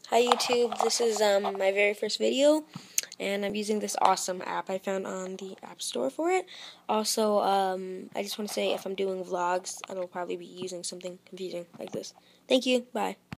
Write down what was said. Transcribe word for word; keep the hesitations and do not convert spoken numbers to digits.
Hi YouTube, this is um, my very first video, and I'm using this awesome app I found on the App Store for it. Also, um, I just want to say if I'm doing vlogs, I will probably be using something confusing like this. Thank you, bye.